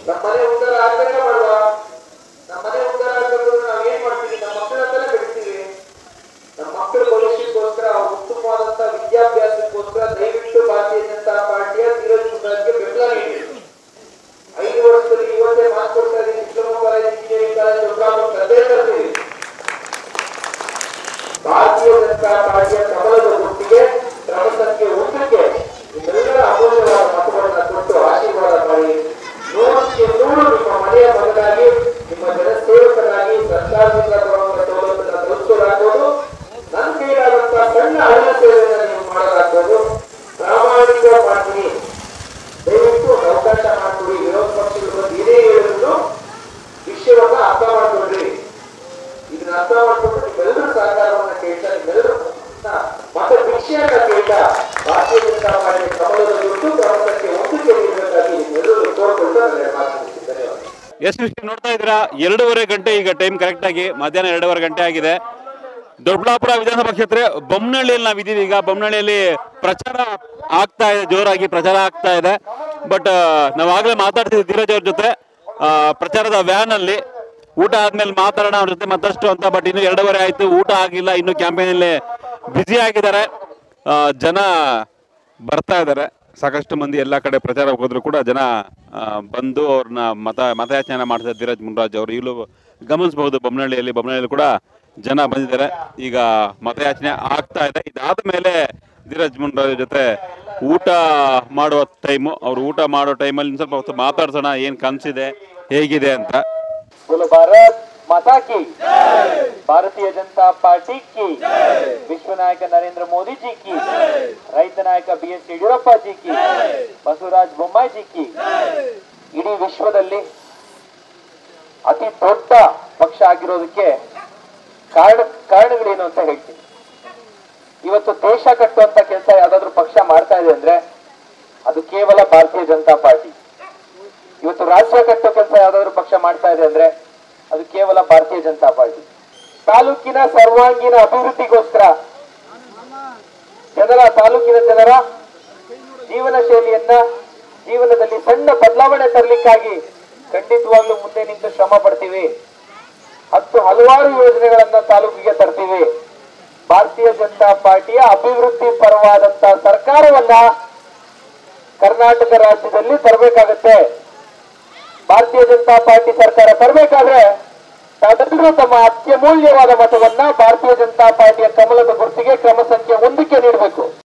ನಮ್ಮನೆ ಉದ್ಧಾರ ಆಗ್ಬೇಕಾ ಮಾಡುವ? ನಮ್ಮನೆ ಉದ್ಧಾರ ಆಗಬೇಕು ನಾವ್ ಏನ್ ಮಾಡ್ತೀವಿ? ನಮ್ಮ ಮಕ್ಕಳನ್ನೆಲ್ಲ ಬೆಳೆಸ್ತೀವಿ. ನಮ್ಮ ಮಕ್ಕಳ ಭವಿಷ್ಯಕ್ಕೋಸ್ಕರ ಉತ್ತಮವಾದಂತಹ ವಿದ್ಯಾಭ್ಯಾಸಕ್ಕೋಸ್ಕರ ದಯವಿಟ್ಟು ಭಾರತೀಯ ಜನತಾ ಪಾರ್ಟಿಯ ಧೀರಜ್ ಗುಂಡಾಗೆ ಬೆಂಬಲ ನೀಡಿ. 5 ವರ್ಷದಲ್ಲಿ ಇವತ್ತೇ ಮಾತು ಕೊಡ್ತಾ ಇದ್ದೀನಿ, ಡಿಪ್ಲೊಮಾ ಕಾಲೇಜ್, ಇಂಜಿನಿಯರಿಂಗ್ ಕಾಲೇಜ್ ಕದ್ದೇ ತರ್ತೀವಿ. ಭಾರತೀಯ ಜನತಾ ಪಾರ್ಟಿಯ ಕಮಲದ ಗುರುತಿಗೆ ಕ್ರಮ ಸಂಖ್ಯೆ 1ಕ್ಕೆ ನಿಮ್ಮೆಲ್ಲರ ಅಮೂಲ್ಯವಾದ ಮತಗಳನ್ನು ಕೊಟ್ಟು ಆಶೀರ್ವಾದ ಮಾಡಿ 100ಕ್ಕೆ 100 ನಿಮ್ಮ ಮನೆಯ ಮಗನಾಗಿ, ನಿಮ್ಮ ಜನಸೇವಕನಾಗಿ ಸರ್ಕಾರದಿಂದ ಬರುವಂತಹ ಸೌಲಭ್ಯಗಳನ್ನು ತಲುಪಿಸಲಾಗುವುದು. ನನ್ನ ಕೈಲಾದಂತಹ ಸಣ್ಣ ಹಣ ಸೇವೆಯನ್ನು ನೀವು ಮಾಡಲಾಗುವುದು. ಪ್ರಾಮಾಣಿಕ ಮಾಡ್ತೀನಿ, ದಯವಿಟ್ಟು ಒಂದು ಅವಕಾಶ ಮಾಡಿಕೊಡಿ. ವಿರೋಧ ಪಕ್ಷಗಳು ಬಂದು ಏನೇ ಹೇಳಿದ್ರು ವಿಷಯವನ್ನ ಅರ್ಥ ಮಾಡ್ಕೊಳ್ರಿ. ಇದನ್ನ ಅರ್ಥ ಮಾಡ್ಕೊಂಡು ನಿಮ್ಮೆಲ್ಲರೂ ಸಹಕಾರವನ್ನ ಕೇಳ್ತಾ, ನಿಮ್ಮೆಲ್ಲರೂ ಮತ್ತೆ ಭಿಕ್ಷೆಯನ್ನ ಕೇಳ್ತಾ ಭಾರತೀಯ ಜನತಾ ಪಾರ್ಟಿ ಕಮಲದ ಗುರುತು ಕ್ರಮ ಸಂಖ್ಯೆ 1ಕ್ಕೆ ನೀಡಬೇಕಾಗಿ ನಿಮ್ಮೆಲ್ಲರೂ ಕೋರ್ಕೊಂಡು ನನ್ನ ಮಾತನಾಡುತ್ತಿದ್ದಾರೆ. ಎಷ್ಟು ನೋಡ್ತಾ ಇದ್ದೀರಾ, 2:30 ಗಂಟೆ ಈಗ ಟೈಮ್ ಕರೆಕ್ಟ್ ಆಗಿ ಮಧ್ಯಾಹ್ನ 2:30 ಗಂಟೆ ಆಗಿದೆ. ದೊಡ್ಡಬಳ್ಳಾಪುರ ವಿಧಾನಸಭಾ ಕ್ಷೇತ್ರ ಬೊಮ್ಮನಹಳ್ಳಿಯಲ್ಲಿ ನಾವಿದ್ದೀವಿ. ಈಗ ಬೊಮ್ಮನಹಳ್ಳಿಯಲ್ಲಿ ಪ್ರಚಾರ ಆಗ್ತಾ ಇದೆ, ಜೋರಾಗಿ ಪ್ರಚಾರ ಆಗ್ತಾ ಇದೆ. ಬಟ್ ನಾವಾಗಲೇ ಮಾತಾಡ್ತಿದ್ವಿ ಧೀರಜ್ ಅವ್ರ ಜೊತೆ ಪ್ರಚಾರದ ವ್ಯಾನ್ ಅಲ್ಲಿ. ಊಟ ಆದ್ಮೇಲೆ ಮಾತಾಡೋಣ ಅವ್ರ ಜೊತೆ ಮತ್ತಷ್ಟು ಅಂತ. ಬಟ್ ಇನ್ನು 2:30 ಆಯ್ತು, ಊಟ ಆಗಿಲ್ಲ, ಇನ್ನು ಕ್ಯಾಂಪೇನ್ ಅಲ್ಲಿ ಬ್ಯುಸಿ ಆಗಿದ್ದಾರೆ. ಜನ ಬರ್ತಾ ಇದ್ದಾರೆ, ಸಾಕಷ್ಟು ಮಂದಿ ಎಲ್ಲ ಕಡೆ ಪ್ರಚಾರ ಹೋದ್ರು ಕೂಡ ಜನ ಬಂದು ಅವ್ರನ್ನ ಮತಯಾಚನೆ ಮಾಡ್ತಾರೆ. ಧೀರಜ್ ಮುನ್ರಾಜ್ ಅವರು ಇಲ್ಲೂ ಗಮನಿಸಬಹುದು. ಬೊಮ್ಮನಹಳ್ಳಿಯಲ್ಲಿ ಕೂಡ ಜನ ಬಂದಿದ್ದಾರೆ. ಈಗ ಮತಯಾಚನೆ ಆಗ್ತಾ ಇದೆ. ಇದಾದ ಮೇಲೆ ಧೀರಜ್ ಮುನ್ರಾಜ್ ಜೊತೆ ಊಟ ಮಾಡುವ ಟೈಮು, ಅವ್ರು ಊಟ ಮಾಡೋ ಟೈಮಲ್ಲಿ ಸ್ವಲ್ಪ ಹೊತ್ತು ಮಾತಾಡ್ಸೋಣ, ಏನ್ ಕನ್ಸಿದೆ ಹೇಗಿದೆ ಅಂತ. ಭಾರತ್ ಮಾತಾ ಕಿ, ಭಾರತೀಯ ಜನತಾ ಪಾರ್ಟಿ ಕಿ, ವಿಶ್ವ ನಾಯಕ ನರೇಂದ್ರ ಮೋದಿ ಜಿ ಕಿ, ರೈತ ನಾಯಕ BS ಯಡಿಯೂರಪ್ಪ ಜಿ ಕಿ, ಬಸವರಾಜ ಬೊಮ್ಮಾಯಿ ಜಿ ಕಿ. ಇಡೀ ವಿಶ್ವದಲ್ಲಿ ಅತಿ ದೊಡ್ಡ ಪಕ್ಷ ಆಗಿರೋದಕ್ಕೆ ಕಾರಣಗಳೇನು ಅಂತ ಹೇಳ್ತೀನಿ. ಇವತ್ತು ದೇಶ ಕಟ್ಟುವಂತ ಕೆಲಸ ಯಾವ್ದಾದ್ರು ಪಕ್ಷ ಮಾಡ್ತಾ ಇದೆ ಅಂದ್ರೆ ಅದು ಕೇವಲ ಭಾರತೀಯ ಜನತಾ ಪಾರ್ಟಿ. ಇವತ್ತು ರಾಜ್ಯ ಕಟ್ಟೋ ಕೆಲಸ ಯಾವ್ದಾದ್ರು ಪಕ್ಷ ಮಾಡ್ತಾ ಇದೆ ಅಂದ್ರೆ ಅದು ಕೇವಲ ಭಾರತೀಯ ಜನತಾ ಪಾರ್ಟಿ. ತಾಲೂಕಿನ ಸರ್ವಾಂಗೀಣ ಅಭಿವೃದ್ಧಿಗೋಸ್ಕರ ತಾಲೂಕಿನ ಜನರ ಜೀವನ ಶೈಲಿಯನ್ನ, ಜೀವನದಲ್ಲಿ ಸಣ್ಣ ಬದಲಾವಣೆ ತರಲಿಕ್ಕಾಗಿ ಖಂಡಿತವಾಗ್ಲೂ ಮುಂದೆ ನಿಂತು ಶ್ರಮ ಪಡ್ತೀವಿ. ಹಲವಾರು ಯೋಜನೆಗಳನ್ನ ತಾಲೂಕಿಗೆ ತರ್ತೀವಿ. ಭಾರತೀಯ ಜನತಾ ಪಾರ್ಟಿಯ ಅಭಿವೃದ್ಧಿ ಪರವಾದಂತಹ ಸರ್ಕಾರವನ್ನ ಕರ್ನಾಟಕ ರಾಜ್ಯದಲ್ಲಿ ತರಬೇಕಾಗತ್ತೆ. ಭಾರತೀಯ ಜನತಾ ಪಾರ್ಟಿ ಸರ್ಕಾರ ತರಬೇಕಾದ್ರೆ ತಾವೆಲ್ಲರೂ ತಮ್ಮ ಅತ್ಯಮೂಲ್ಯವಾದ ಮತವನ್ನ ಭಾರತೀಯ ಜನತಾ ಪಾರ್ಟಿಯ ಕಮಲದ ಗುರುತಿಗೆ ಕ್ರಮ ಸಂಖ್ಯೆ 1ಕ್ಕೆ ನೀಡಬೇಕು.